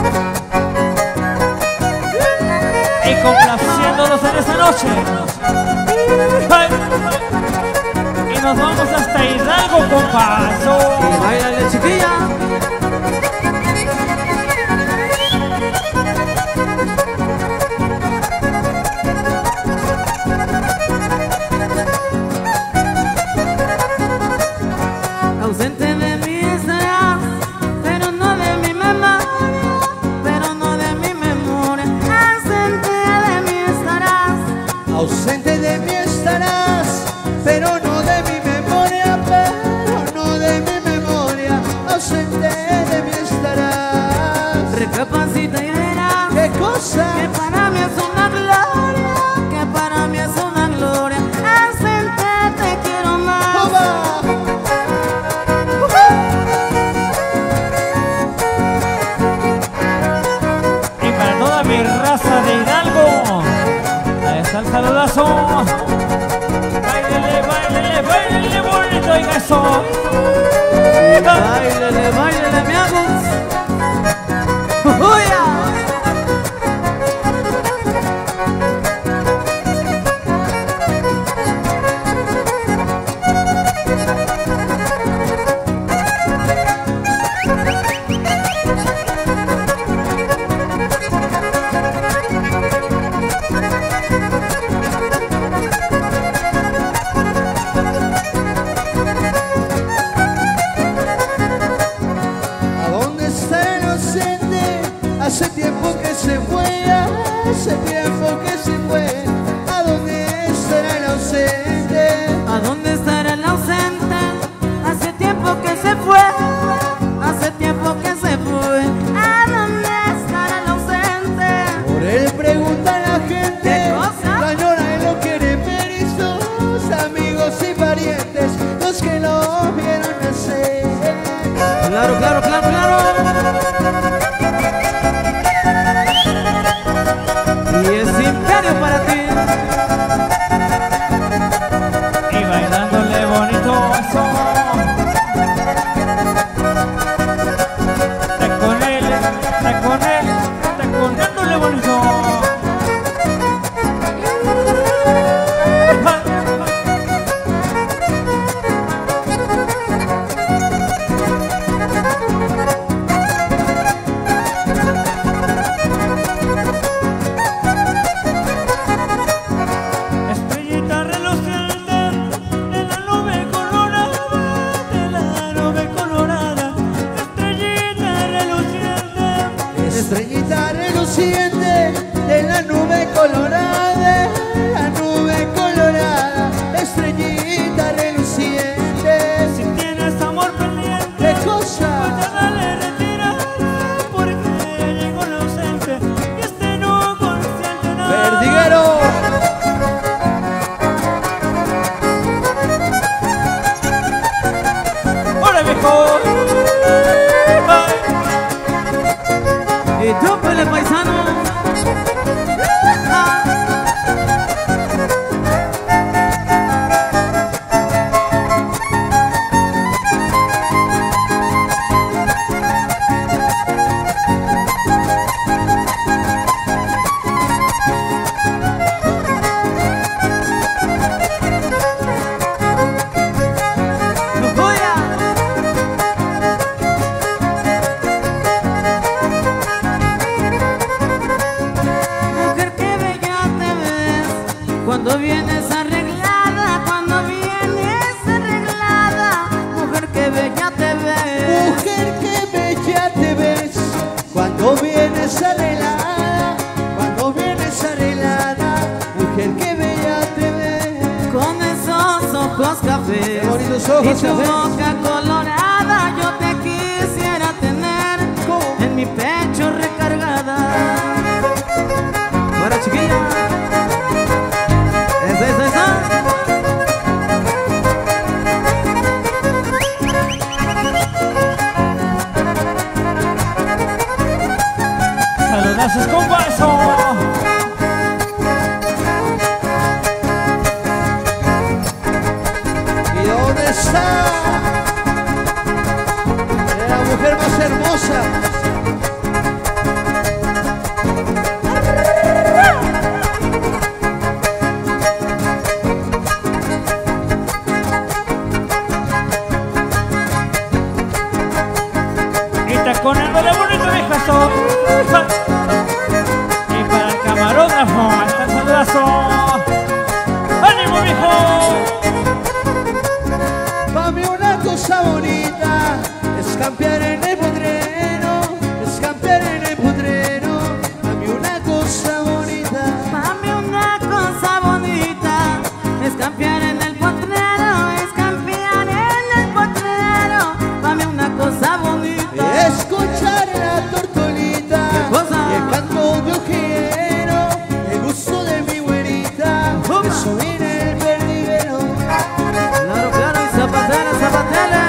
Y complaciéndolos en esta noche. Ay. Y nos vamos hasta Hidalgo, compaso. Y bailale, chiquilla. Ausente de mí estarás, pero no de mi memoria, pero no de mi memoria. Ausente de mí estarás, Ausente de mí estarás, pero no de mi memoria, pero no de mi memoria. Ausente de mí estarás. recapacita y verás ¿Qué cosa? que para mí es una gloria, que para mí es una gloria. Ausente te quiero más. ¡Oba! Y para toda mi raza de Hidalgo, ahí está el saludazo. Báilele, báilele, báilele bonito, oiga eso. Báilele, báilele, mi Agus. ¡Uya! ¿A dónde está el inocente? Hace tiempo que se fue, hace tiempo que se fue. ¿A dónde estará el ausente? ¿A dónde estará el ausente? Hace tiempo que se fue, hace tiempo que se fue. ¿A dónde estará el ausente? Por él pregunta la gente. ¿Qué cosa? La añora y lo quiere ver y sus amigos y parientes, los que lo vieron nacer. Claro, claro, claro, claro. Y es imperio para ti. Y bailándole bonito eso. Taconeándole bonito. Estrellita reluciente de la nube colorada, de la nube colorada. Estrellita reluciente. Estrellita reluciente de la nube colorada, la nube colorada. Estrellita reluciente. Si tienes amor pendiente, ¿Qué pues cosa? ya dale retirada, porque llegó el ausente y este no consiente nada. Perdiguero. ¡Hola, viejo! Y tú, pele paisano. Mujer, qué bella te ves cuando vienes arreglada, cuando vienes arreglada. Mujer, qué bella te ves. Mujer, qué bella te ves cuando vienes arreglada, cuando vienes arreglada. Mujer, qué bella te ves. Con esos ojos cafés Qué bonitos ojos y tu cafés. boca colorada, yo te quisiera tener ¿Cómo? en mi pecho recargada. Para chiquilla. Esa. Saludazos, compaso. ¿Y dónde está la mujer más hermosa? bonito, viejo, eso. Y para el camarógrafo, hasta el saludazo. ¡Ánimo, viejo! Pa' mí una cosa bonita es campear en el potrero, es campear en el potrero. Pa' mí una cosa bonita, Pa' mí una cosa bonita es campear en el potrero, es campear en el potrero. Pa' mí una cosa bonita escuchar la tortolita y el canto de ojero, el gusto de mi güerita, eso viene el perdiguero. Claro, claro, y zapatera, zapatera.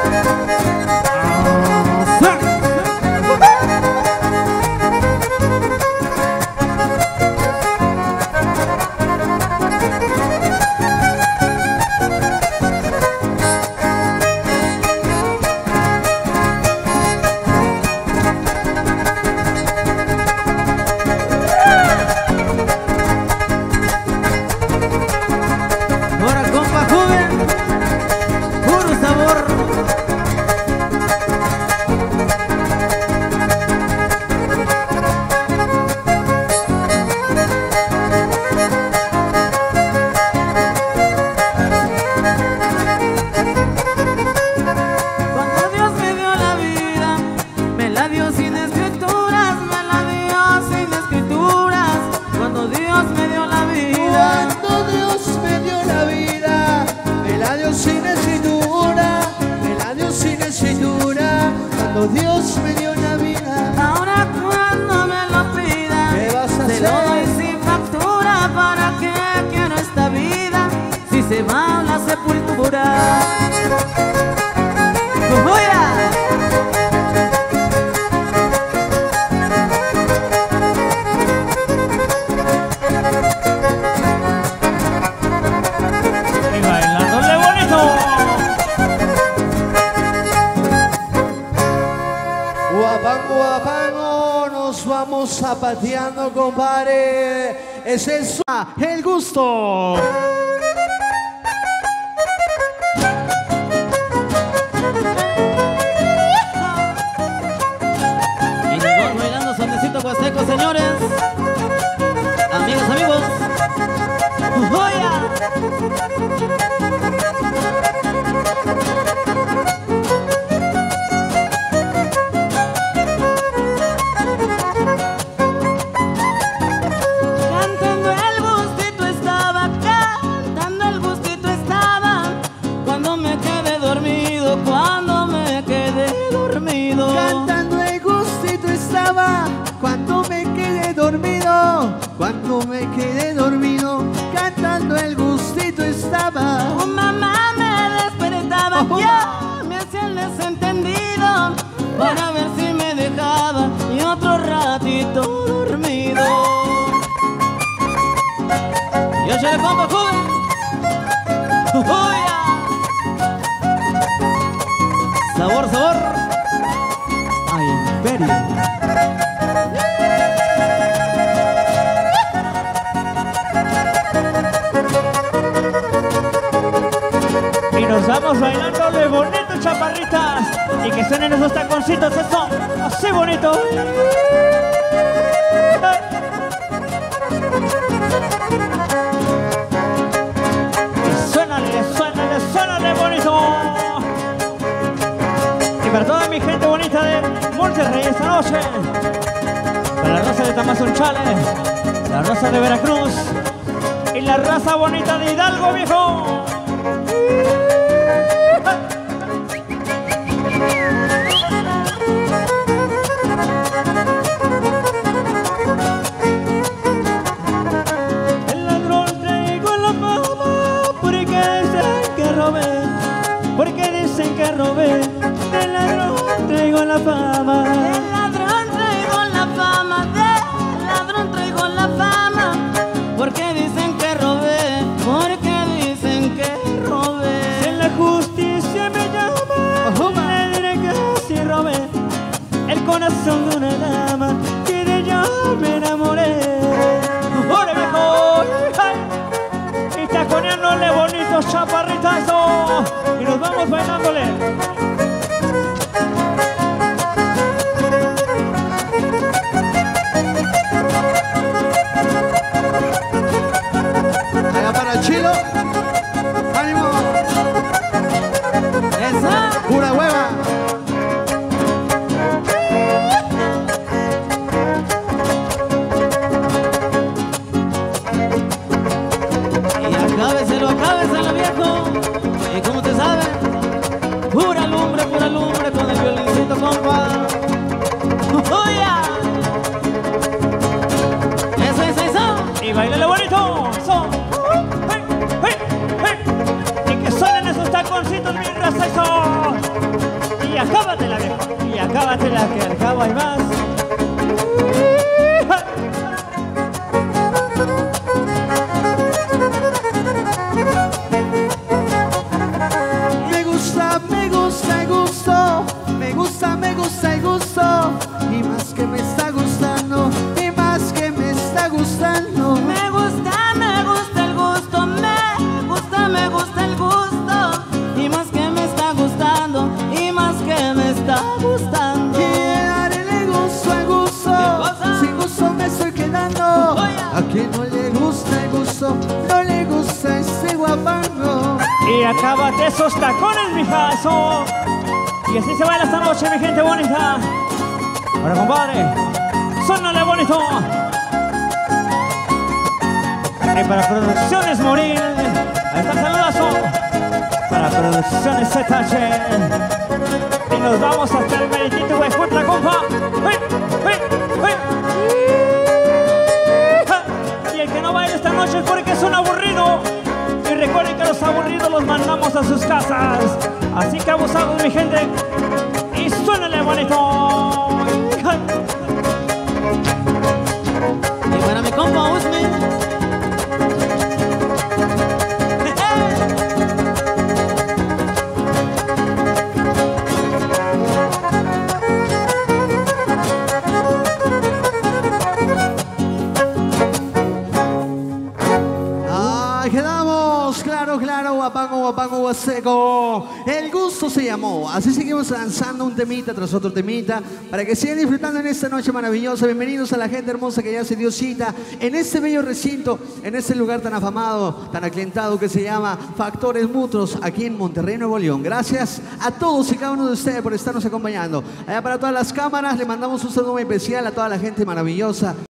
Ahora, compa joven, puro sabor. Cuando Dios me dio la vida, me la dio sin escrituras, me la dio sin escrituras. Cuando Dios me dio la vida, Cuando Dios me dio la vida, me la dio sin escritura, me la dio sin escritura. Cuando Dios me dio la vida, ahora cuando me lo pida, ¿qué vas a se lo doy hacer? sin factura. ¿Para qué quiero esta vida si se va a la sepultura? ¡Fuera! Y bailándole bonito. Guapango, guapango, nos vamos zapateando, compadre. Es el gusto. Y nos vamos bailando sonecito huasteco, señores. Amigos, amigos. ¡Fuera! Cantando el bustito estaba, cantando el bustito estaba, cuando me quedé dormido, cuando me quedé dormido. Cantando el gustito estaba, cuando me quedé dormido, cuando me quedé dormido, cantando el gustito estaba. Tu mamá me despertaba, yo me hacía el desentendido, para ver si me dejaba y otro ratito dormido. Y échale compa joven. ¡Uya! Sabor, sabor. Ay, imperio. Y nos vamos bailándole bonito, chaparritas. Y que suenen esos taconcitos, eso, así bonito. Y suénale, suénale, suénale bonito. Y para toda mi gente bonita de Monterrey esta noche, para la raza de Tamazunchale, la raza de Veracruz y la raza bonita de Hidalgo, viejo. El ladrón traigo la fama porque dicen que robé, porque dicen que robé. El ladrón traigo la fama. Del ladrón traigo la fama, del ladrón traigo la fama, porque dicen que robé, porque dicen que bailale bonito. Son. Y que suenen esos taconcitos mientras eso. Y acábatela, viejo. Y acábatela, que al cabo hay más. Me gusta, me gusta el gusto. Me gusta, me gusta el gusto. Y más que me está gustando. Y más que me está gustando. Me gusta el gusto. Me gusta el gusto. Y más que me está gustando. Y más que me está gustando. Y darle gusto al gusto. Sin gusto me estoy quedando. A quien no le gusta el gusto, no le gusta ese guapango. Y acábate esos tacones, mija, eso. Y así se baila esta noche, mi gente bonita. Ahora, compadre, suénale bonito. Y para Producciones Morir, ahí está el saludazo. Para Producciones ZH. Y nos vamos hasta el meritito, güey, la compa. Y el que no baila esta noche es porque es un aburrido. Y recuerden que los aburridos los mandamos a sus casas. Así que abusados, mi gente. Y suénale bonito. Y para mi compa Usme. Quedamos, claro, guapango, guapango, guaseco. El gusto se llamó. Así seguimos lanzando un temita tras otro temita para que sigan disfrutando en esta noche maravillosa. Bienvenidos a la gente hermosa que ya se dio cita en este bello recinto, en este lugar tan afamado, tan aclientado que se llama Factores Mutuos, aquí en Monterrey, Nuevo León. Gracias a todos y cada uno de ustedes por estarnos acompañando. Allá para todas las cámaras le mandamos un saludo muy especial a toda la gente maravillosa.